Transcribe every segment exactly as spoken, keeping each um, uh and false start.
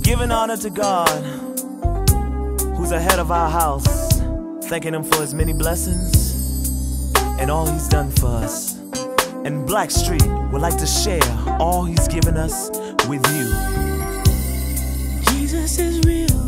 Giving honor to God, who's ahead of our house, thanking him for his many blessings and all he's done for us. And Blackstreet would like to share all he's given us with you. Jesus is real.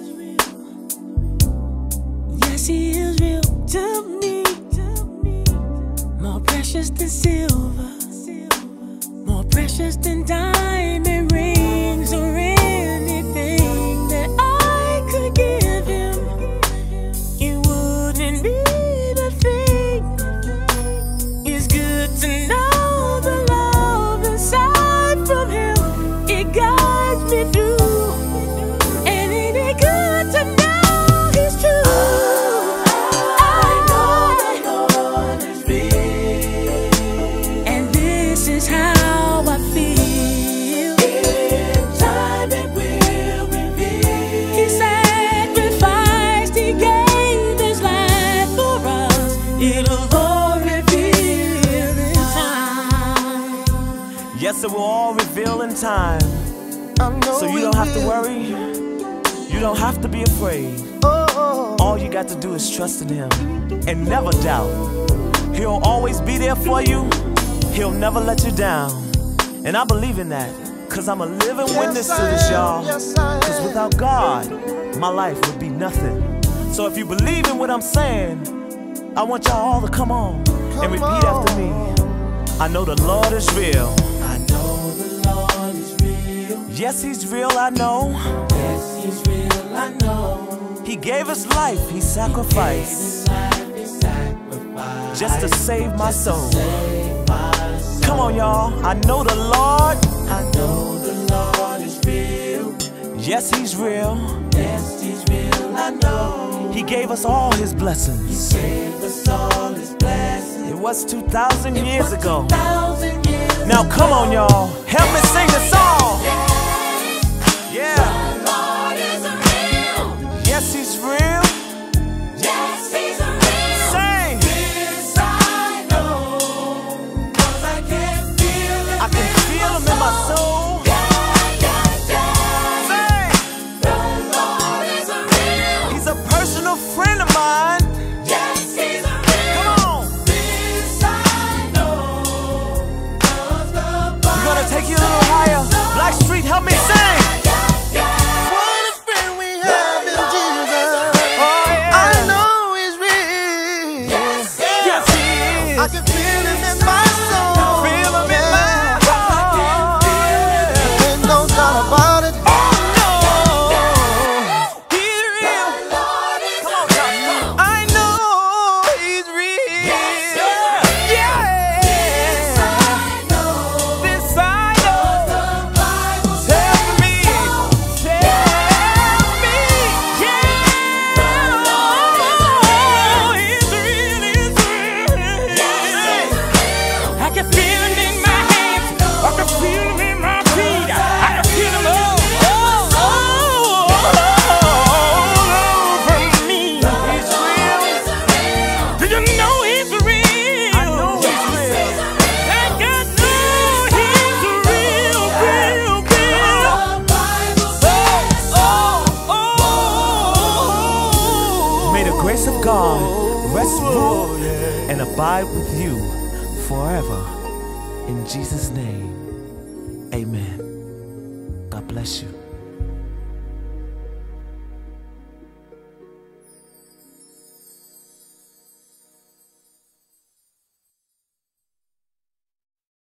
Yes, he is real to me. More precious than silver, more precious than diamond rings or anything that I could give him. It wouldn't be the thing. It's good to know the love inside from him. It guides me through, and ain't it good to know he's true. I know the Lord is real, and this is how I feel. In time it will reveal. He sacrificed, he gave his life for us. It'll all reveal in time. Yes, it will all reveal in time. So you don't have to worry, you don't have to be afraid. All you got to do is trust in him and never doubt. He'll always be there for you, he'll never let you down. And I believe in that, cause I'm a living witness to this, y'all. Cause without God, my life would be nothing. So if you believe in what I'm saying, I want y'all all to come on and repeat after me. I know the Lord is real. I know the Lord is real. Yes, he's real, I know. Yes, he's real, I know. He gave his life, he sacrificed just to save my soul. Come on, y'all. I know the Lord. I know the Lord is real. Yes, he's real. Yes, he's real, I know. He gave us all his blessings. He gave us all his blessings. It was two thousand years ago. two thousand years Now come on, y'all. Help me sing the song. Yeah. The Lord is real. Yes, he's real. Yes, he's real. Sing. This I know, 'cause I can feel him. I can feel him in my soul. Yeah, yeah, yeah. Sing. The Lord is real. He's a personal friend of mine. Yes, he's real. Come on. This I know, 'cause the Bible We're gonna take you a little higher. Blackstreet, help me sing. What a friend we have in Jesus. Oh, yeah. I know he's real. Yes, he is. I can feel him in my soul. Feel him in my heart. Ain't no doubt about it. Oh, no. He's real. Come on, Chauncey. I know he's real. Yeah. This I know. Tell me. Tell me. Yeah. He's real. He's real. I can feel him in my hands. I can feel him in my feet. I can feel him all, all, all over me. He's real. Do you know he's real? I know he's real. Thank God, know he's real, real, real. Oh, oh, May the grace of God rest, rule, and abide with you forever. In Jesus' name, amen. God bless you.